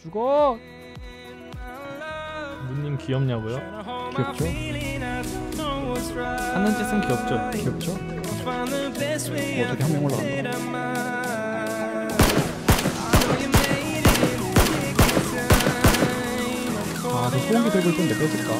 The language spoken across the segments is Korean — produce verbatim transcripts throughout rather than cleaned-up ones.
죽어. 문님 귀엽냐고요? 귀엽죠? 하는 짓은 귀엽죠? 귀엽죠? 어, 저기 한 명 올라간다. 아, 저 소음기 들고 있던데 뺏을까?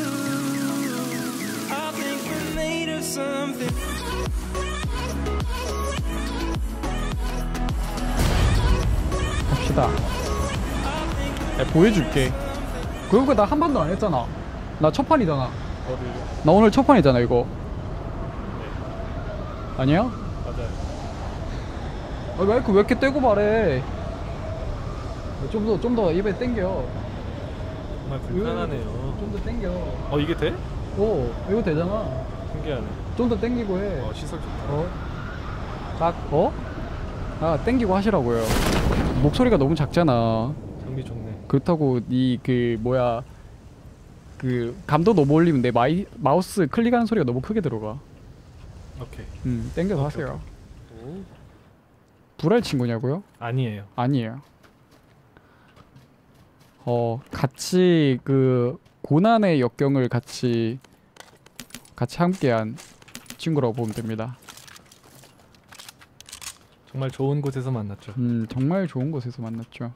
갑시다. 야, 보여줄게. 그거 나 한 번도 안 했잖아. 나 첫 판이잖아. 어디요? 나 오늘 첫 판이잖아 이거. 네. 아니야? 맞아요. 아, 마이크 왜 이렇게 떼고 말해? 좀 더 좀 더 입에 땡겨. 정말 불편하네요. 좀 더 땡겨. 어 이게 돼? 오, 이거 되잖아. 신기하네. 좀 더 땡기고 해. 어 시설 좋다. 어? 딱 어? 아, 땡기고 하시라고요. 목소리가 너무 작잖아. 장비 좋네. 그렇다고 니 그 뭐야 그 감도 너무 올리면 내 마이 마우스 클릭하는 소리가 너무 크게 들어가. 오케이. 음, 땡겨서 오케이, 하세요. 오. 불알 친구냐고요? 아니에요. 아니에요. 어, 같이 그 고난의 역경을 같이 같이 함께한 친구라고 보면 됩니다. 정말 좋은 곳에서 만났죠. 음, 정말 좋은 곳에서 만났죠.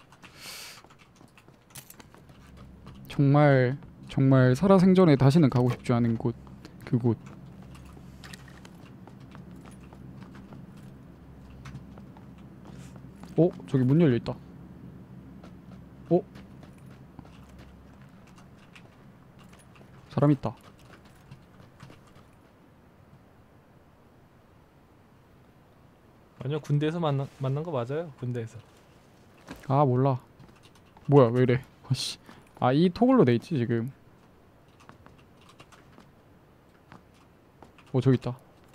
정말 정말 살아생전에 다시는 가고 싶지 않은 곳, 그곳. 어? 저기 문 열려있다. 어? 사람 있다. 아니요 군대에서 만나, 만난 거 맞아요. 군대에서. 아, 몰라. 뭐야, 왜 이래. 아씨. 아, 이 토글로 돼있지 지금. 어, 저기 있다.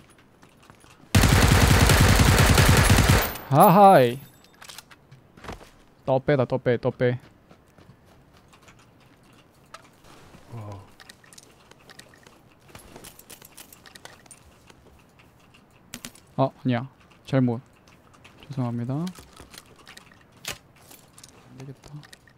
아하이. 떠빼다 떠빼 떠빼. 와. 아, 아니야. 잘못. 죄송합니다. 안되겠다.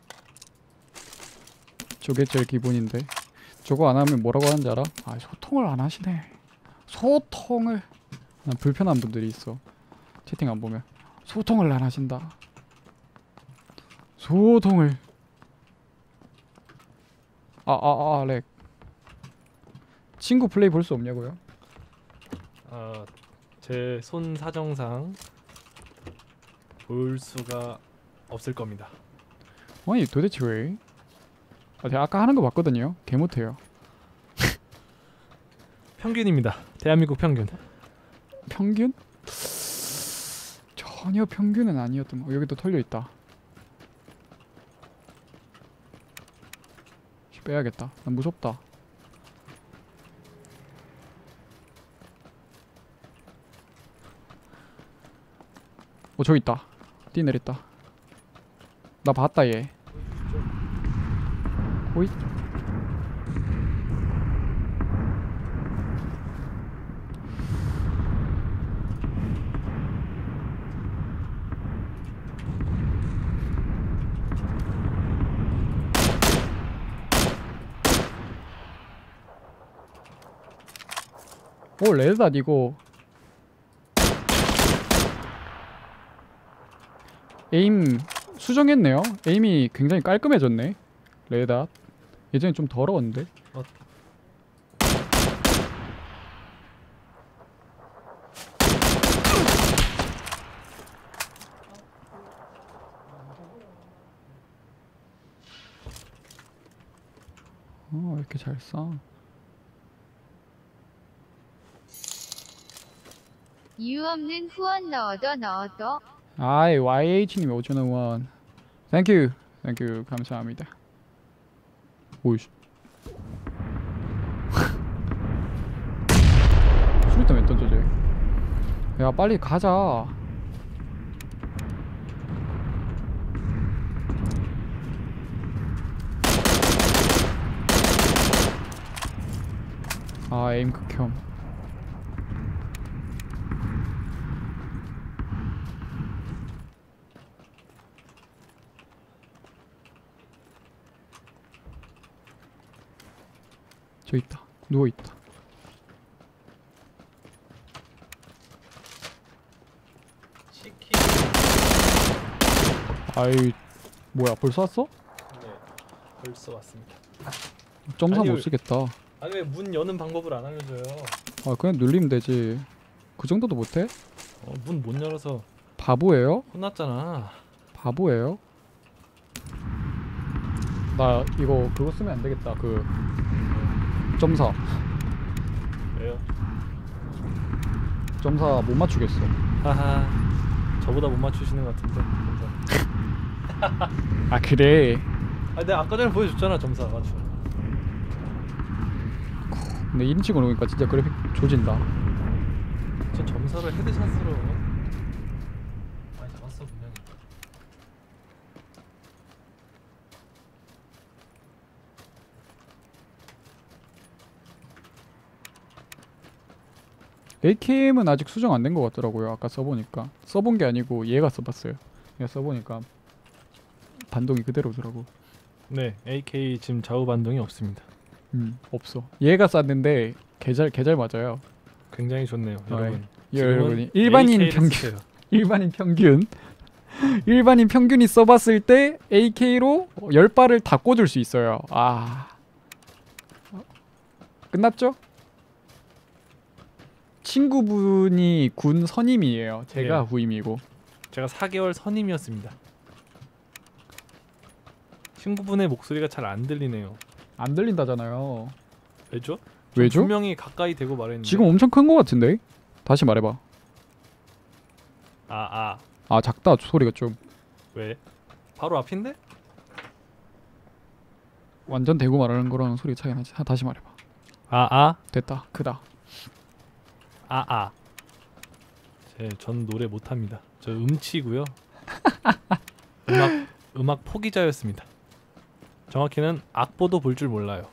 저게 제일 기본인데. 저거 안하면 뭐라고 하는지 알아? 아, 소통을 안하시네. 소통을. 난 불편한 분들이 있어. 채팅 안보면 소통을 안하신다. 소통을. 아아아 렉. 친구 플레이 볼 수 없냐고요? 아, 제 손 사정상 볼 수가 없을 겁니다. 아니 도대체 왜? 아, 제가 아까 하는 거 봤거든요. 개 못해요. 평균입니다. 대한민국 평균. 평균? 전혀 평균은 아니었던 거. 여기 또 털려 있다. 빼야겠다. 난 무섭다. 어, 저기 있다. 뛰내렸다. 나 봤다 얘. 호잇. 오, 레드닷 이거 에임 수정했네요. 에임이 굉장히 깔끔해졌네. 레드닷 예전에 좀 더러웠는데. 어. 어, 왜 이렇게 잘 쏴? 이유 없는 후원 넣어도 넣어도. 아이, 와이에이치님이 오천 원. 땡큐. 땡큐. 감사합니다. 오이씨. 수류탄 왜 던져 쟤? 야, 빨리 가자. 아, 에임 극혐. 저 있다. 누워 있다. 치킨. 아이 뭐야 벌써 왔어? 네. 벌써 왔습니다. 점사 아니, 못 왜- 쓰겠다. 아니 왜 문 여는 방법을 안 알려줘요? 아 그냥 눌리면 되지. 그 정도도 못해? 어, 문 못 열어서 바보예요? 혼났잖아. 바보예요? 나 이거 그거 쓰면 안 되겠다. 그 점사 왜요? 점사 못 맞추겠어. 하하. 저보다 못 맞추시는 것 같은데. 점사. 아 그래. 아 내가 아까 전에 보여줬잖아 점사 맞추. 근데 일 인칭으로 오니까 진짜 그래픽 조진다. 저 점사를 헤드샷으로 많이 잡았어 분명히. 에이케이엠은 아직 수정 안 된 것 같더라고요. 아까 써보니까. 써본 게 아니고 얘가 써봤어요. 얘가 써보니까 반동이 그대로더라고. 네, 에이케이 지금 좌우 반동이 없습니다. 음 없어. 얘가 쌌는데 개잘 개잘 맞아요. 굉장히 좋네요, 아, 여러분. 예, 지금은 여러분이 일반인 에이케이를 평균 쓰세요. 일반인 평균 일반인 평균이 써봤을 때 에이케이로 열 발을 다 꽂을 수 있어요. 아 끝났죠? 친구분이 군 선임이에요. 제가 예. 후임이고. 제가 사 개월 선임이었습니다. 친구분의 목소리가 잘 안 들리네요. 안 들린다잖아요. 왜죠? 왜죠? 분명히 가까이 대고 말했는데. 지금 엄청 큰 거 같은데? 다시 말해봐. 아, 아. 아 작다 소리가 좀. 왜? 바로 앞인데? 완전 대고 말하는 거랑 소리 차이 나지. 하, 다시 말해봐. 아, 아. 됐다. 크다. 아, 아. 제, 전 노래 못 합니다. 저 음치고요. 음악 음악 포기자였습니다. 정확히는 악보도 볼 줄 몰라요.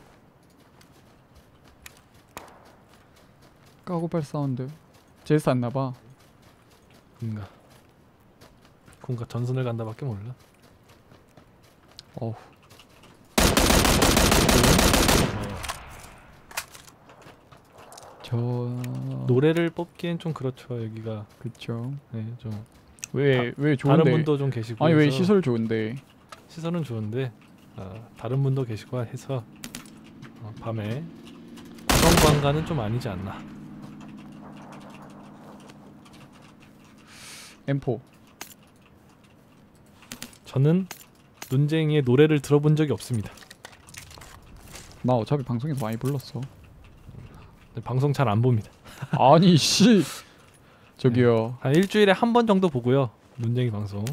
까고발 사운드. 제스 안 나봐. 뭔가 뭔가 전선을 간다밖에 몰라. 어우. 어, 저 노래를 뽑기엔 좀 그렇죠. 여기가 그쵸. 네, 좀 왜 왜 좋은데? 다른 분도 좀 계시고 아니 왜 해서 시설 좋은데? 시설은 좋은데 아, 다른 분도 계시고 해서 어, 밤에 구성관과는 좀 아니지 않나. 엠포. 저는 눈쟁이의 노래를 들어본 적이 없습니다. 나 어차피 방송에서 많이 불렀어. 방송 잘 안 봅니다. 아니 씨. 저기요. 한 일주일에 한 번 정도 보고요. 눈쟁이 방송.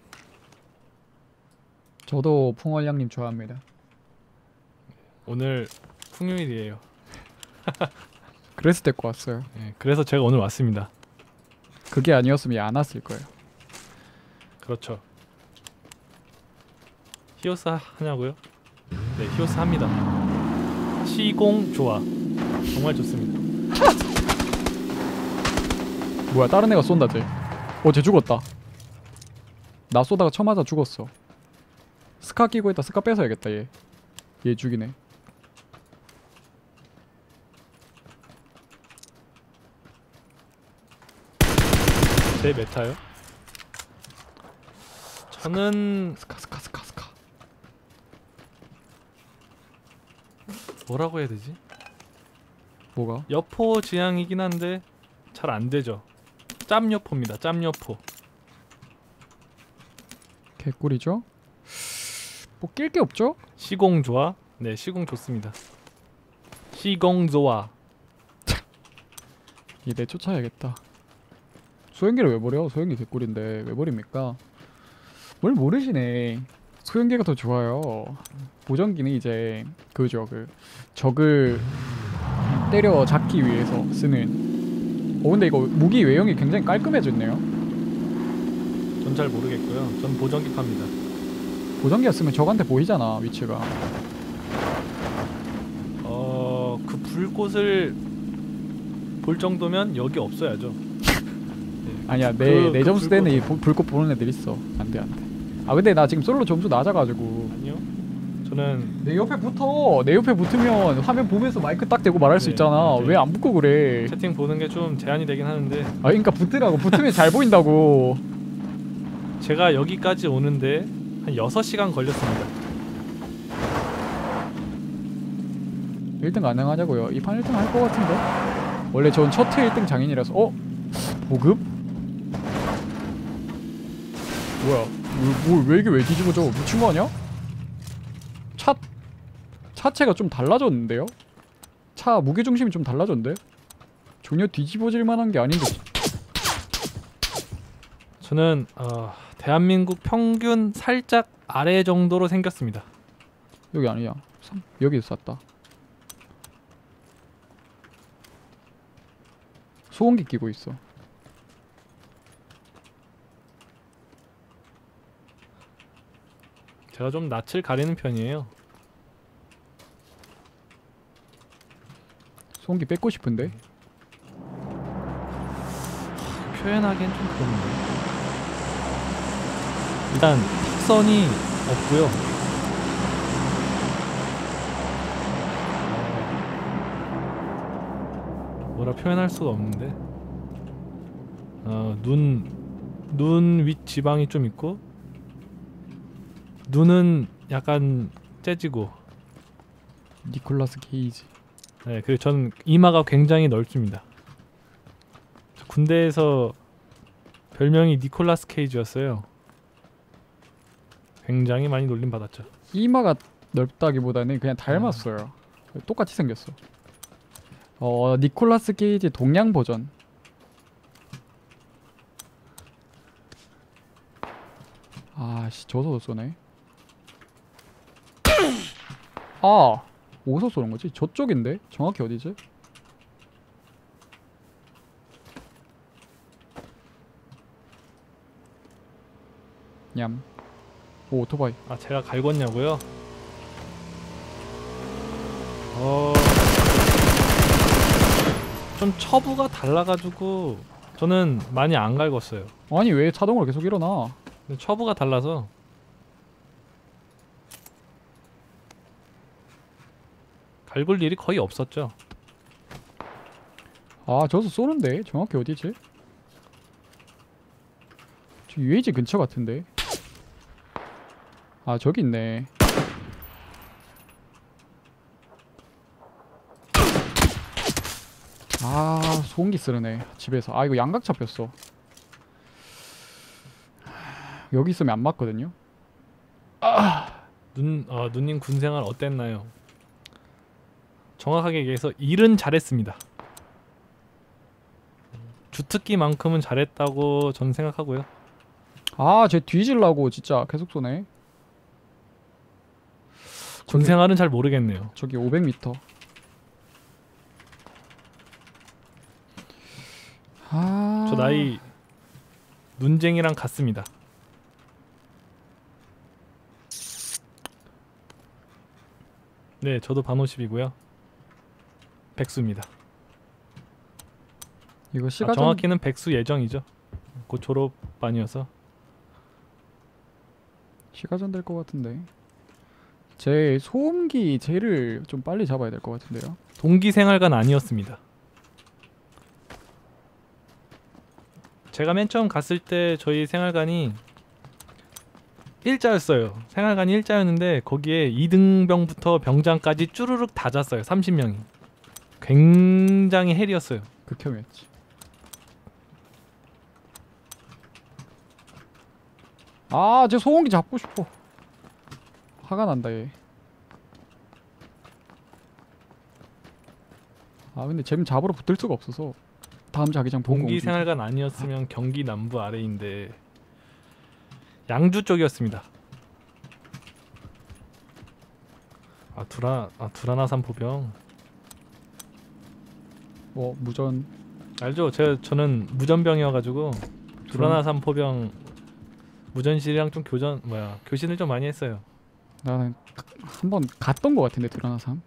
저도 풍월양님 좋아합니다. 오늘 풍요일이에요. 그래서 데리고 왔어요. 예, 그래서 제가 오늘 왔습니다. 그게 아니었으면 얘 안 왔을 거예요. 그렇죠. 히오스 하- 하냐고요? 네, 히오스 합니다. 시공 좋아. 정말 좋습니다. 뭐야 다른 애가 쏜다 쟤. 어 쟤 죽었다. 나 쏘다가 쳐맞아 죽었어. 스카 끼고 있다. 스카 뺏어야겠다 얘. 얘 죽이네. 제 메타요? 저는 스카 스카 스카 스카. 뭐라고 해야 되지? 뭐가? 여포 지향이긴 한데 잘 안 되죠. 짬여포입니다. 짬여포. 개꿀이죠? 뭐 낄 게 없죠? 시공 좋아? 네, 시공 좋습니다. 시공 좋아. 얘 내쫓아야겠다. 소형기를 왜 버려? 소형기 개꿀인데 왜 버립니까? 뭘 모르시네. 소형기가 더 좋아요. 보정기는 이제 그죠 그 적을 때려 잡기 위해서 쓰는. 어 근데 이거 무기 외형이 굉장히 깔끔해졌네요. 전 잘 모르겠고요. 전 보정기 팝니다. 보정기가 쓰면 적한테 보이잖아 위치가. 어, 그 불꽃을 볼 정도면 여기 없어야죠. 네. 아니야 내 그- 내 그 점수 때는 이 불꽃은- 보- 불꽃 보는 애들 있어. 안돼 안돼. 아 근데 나 지금 솔로 점수 낮아가지고 아니요. 저 저는 내 옆에 붙어. 내 옆에 붙으면 화면 보면서 마이크 딱 대고 말할 수 네, 있잖아. 네. 왜 안 붙고 그래? 채팅 보는 게 좀 제한이 되긴 하는데 아 그러니까 붙으라고. 붙으면 잘 보인다고. 제가 여기까지 오는데 한 여섯 시간 걸렸습니다. 일 등 가능하냐고요? 이 판 일 등 할 것 같은데? 원래 전 첫 회 일 등 장인이라서. 어? 보급? 뭐야? 뭘 왜 이게 왜 뒤집어져? 미친 거 아니야? 차 차체가 좀 달라졌는데요? 차 무게 중심이 좀 달라졌는데? 전혀 뒤집어질 만한 게 아닌데. 저는 어, 대한민국 평균 살짝 아래 정도로 생겼습니다. 여기 아니야. 삼- 여기서 쐈다. 소음기 끼고 있어. 제가 좀 낯을 가리는 편이에요. 소음기 뺏고 싶은데. 표현하기엔 좀 그런데 일단 턱선이 없고요. 뭐라 표현할 수가 없는데 어, 눈, 눈 윗 지방이 좀 있고 눈은 약간 째지고 니콜라스 케이지. 네, 그리고 저는 이마가 굉장히 넓습니다. 군대에서 별명이 니콜라스 케이지였어요. 굉장히 많이 놀림 받았죠. 이마가 넓다기보다는 그냥 닮았어요. 똑같이 생겼어. 어 니콜라스 케이지 동양 버전. 아씨 저서도 쏘네. 아 어디서 쏘는 거지? 저쪽인데? 정확히 어디지? 냠. 오 오토바이. 아 제가 갈궜냐고요? 어... 좀 처부가 달라가지고 저는 많이 안 갈궜어요. 아니 왜 자동으로 계속 일어나? 근데 처부가 달라서 갈굴 일이 거의 없었죠. 아 저서 쏘는데? 정확히 어디지? 저 유에이지 근처 같은데? 아 저기 있네. 아 소음기 쓰르네 집에서. 아 이거 양각 잡혔어. 여기 있으면 안 맞거든요. 눈, 어, 누님 군생활 어땠나요? 정확하게 얘기해서 일은 잘했습니다. 주특기만큼은 잘했다고 저는 생각하고요. 아쟤 뒤질라고 진짜 계속 쏘네. 군생활은 잘 모르겠네요. 저기 오백 미터. 아... 저 나이 눈쟁이랑 같습니다. 네, 저도 반오십이고요. 백수입니다. 이거 아, 시가전 정확히는 백수 예정이죠. 곧 졸업반이어서. 시가전 될 것 같은데. 제 소음기 쟤를 좀 빨리 잡아야 될 것 같은데요. 동기생활관 아니었습니다. 제가 맨 처음 갔을 때 저희 생활관이 일자였어요. 생활관이 일자였는데 거기에 이등병부터 병장까지 쭈루룩 다 잤어요. 삼십 명이. 굉장히 헬이었어요. 극혐이었지. 아, 쟤 소음기 잡고 싶어. 화가 난다 얘. 아 근데 쟤는 잡으러 붙을 수가 없어서 다음 자기장 보고 동기 움직이자. 생활관 아니었으면 경기 남부 아래인데 양주 쪽이었습니다. 아 두라 아 두라나산 포병 어 무전. 알죠? 제 저는 무전병이어가지고 두라나산 포병 무전실이랑 좀 교전 뭐야 교신을 좀 많이 했어요. 나는 한 번 갔던 것 같은데 드라나삼.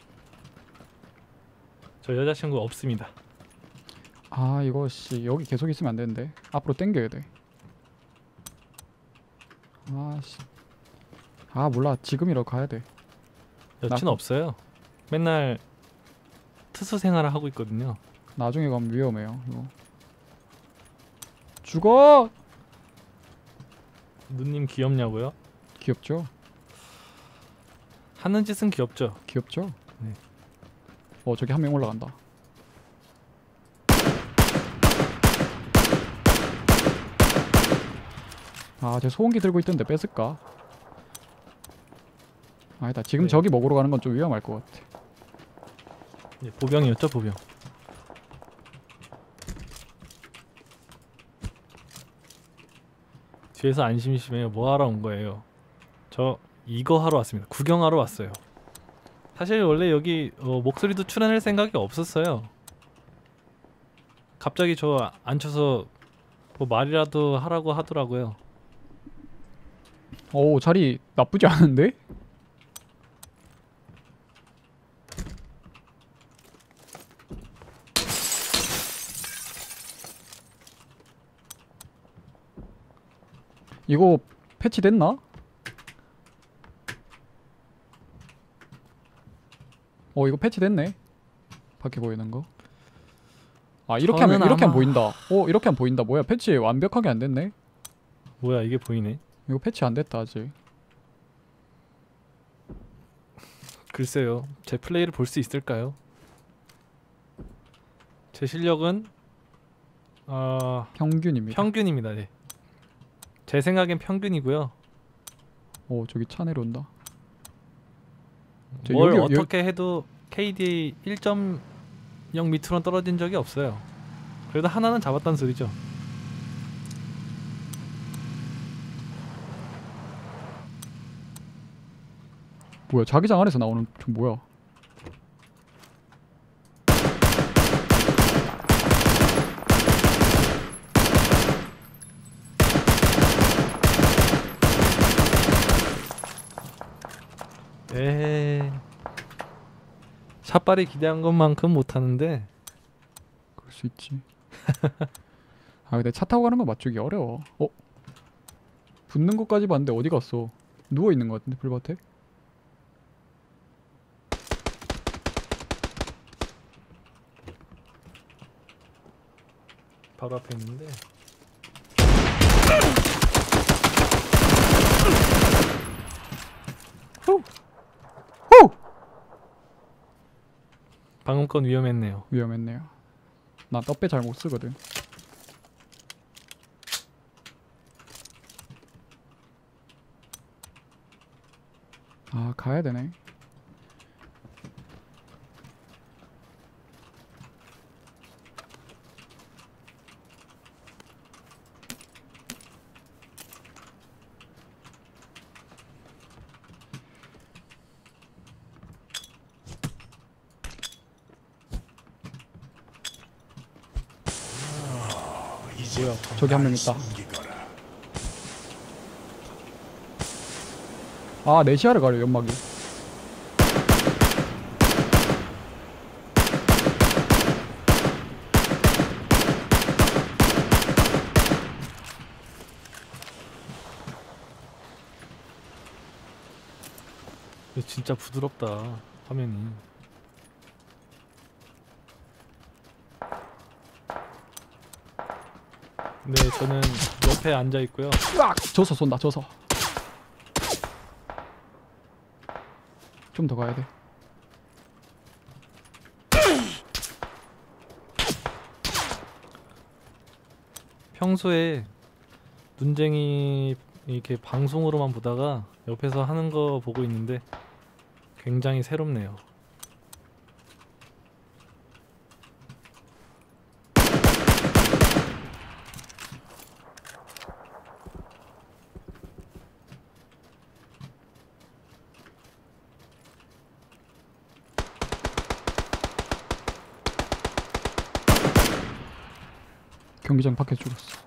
저 여자친구 없습니다. 아 이거 씨 여기 계속 있으면 안 되는데 앞으로 당겨야 돼. 아씨. 아 몰라 지금이라도 가야 돼. 여친 나- 없어요. 맨날 투수 생활을 하고 있거든요. 나중에 가면 위험해요. 이거. 죽어! 누님 귀엽냐고요? 귀엽죠? 하는 짓은 귀엽죠. 귀엽죠? 네. 어 저기 한 명 올라간다. 아, 쟤 소음기 들고 있던데 뺏을까? 아니다. 지금 네. 저기 먹으러 가는 건 좀 위험할 것 같아. 네, 보병이었죠, 보병. 뒤에서 안 심심해요. 뭐 하러 온 거예요? 저 이거 하러 왔습니다. 구경하러 왔어요. 사실 원래 여기 어, 목소리도 출연할 생각이 없었어요. 갑자기 저 앉혀서 뭐 말이라도 하라고 하더라고요. 오, 자리 나쁘지 않은데? 이거 패치됐나? 어, 이거 패치됐네. 밖에 보이는 거. 아, 이렇게 하면 저는 이렇게 하면 아마- 보인다. 어, 이렇게 하면 보인다. 뭐야? 패치 완벽하게 안 됐네. 뭐야 이게 보이네. 이거 패치 안 됐다 아직. 글쎄요. 제 플레이를 볼 수 있을까요? 제 실력은 어, 평균입니다. 평균입니다. 네. 제 생각엔 평균이고요. 오, 저기 차 내려온다. 저 뭘 여기- 여기- 어떻게 해도 케이디 일 점 영 밑으로 떨어진 적이 없어요. 그래도 하나는 잡았다는 소리죠. 뭐야? 자기장 안에서 나오는 좀 뭐야? 에 샷발이 기대한 것만큼 못하는데 그럴 수 있지. 아, 근데 차 타고 가는 거 맞추기 어려워. 어? 붙는 것까지 봤는데 어디 갔어? 누워 있는 것 같은데 불밭에? 바로 앞에 있는데 후! 후! 방금 건 위험했네요. 위험했네요. 나 떡배 잘 못 쓰거든. 아, 가야 되네. 뭐야? 저기 한 명 있다. 아, 내 시야를 가려 연막이. 이거 진짜 부드럽다 화면이. 네, 저는 옆에 앉아 있고요. 으악! 져서 쏜다. 져서. 좀 더 가야 돼. 평소에 눈쟁이 이렇게 방송으로만 보다가 옆에서 하는 거 보고 있는데 굉장히 새롭네요. 경기장 밖에 죽었어.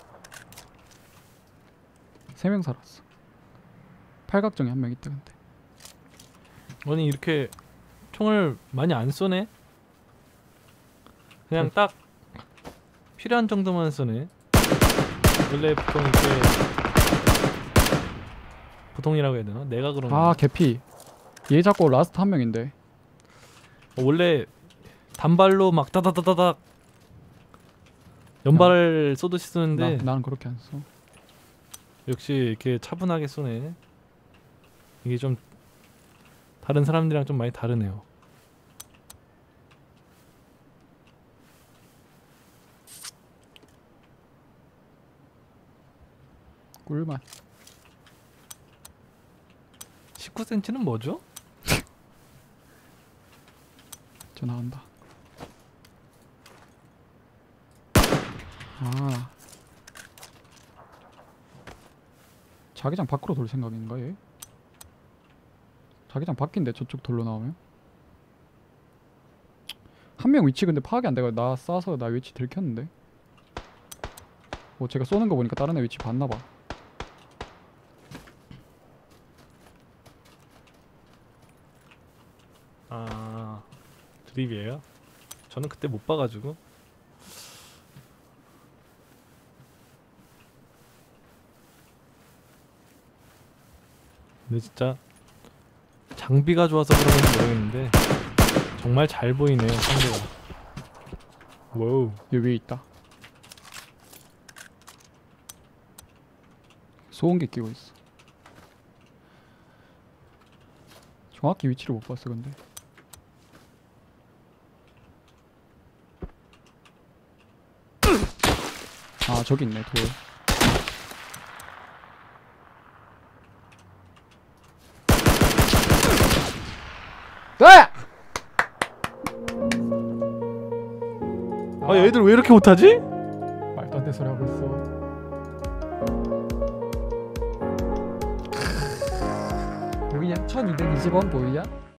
세 명 살았어. 팔각정에 한 명 있다 근데. 아니 이렇게 총을 많이 안 쏘네? 그냥 딱 필요한 정도만 쏘네. 원래 보통 이렇게 보통이라고 해야 되나? 내가 그런 아, 개피. 얘 잡고 라스트 한 명인데. 어, 원래 단발로 막 따다다다닥 연발을 쏘듯이 쏘는데 나, 나는 그렇게 안 써. 역시 이렇게 차분하게 쏘네. 이게 좀 다른 사람들이랑 좀 많이 다르네요. 꿀맛. 십구 센티미터는 뭐죠? 전화한다. 아. 자기장 밖으로 돌 생각인가 얘? 자기장 밖인데 저쪽 돌로 나오면? 한 명 위치 근데 파악이 안 돼가 나 쏴서 나 위치 들켰는데. 뭐 제가 쏘는 거 보니까 다른 애 위치 봤나봐. 아 드립이에요? 저는 그때 못 봐가지고. 근데 진짜 장비가 좋아서 그런 건지 모르겠는데 정말 잘 보이네요 상대가. 와우. 여기 위에 있다. 소음기 끼고 있어. 정확히 위치를 못 봤어 근데. 아 저기 있네 돌. 아! 아 얘들 왜 이렇게 못하지? 말도 안 되는 소리 하고 있어. 보이냐? 천이백이십 원 보이냐?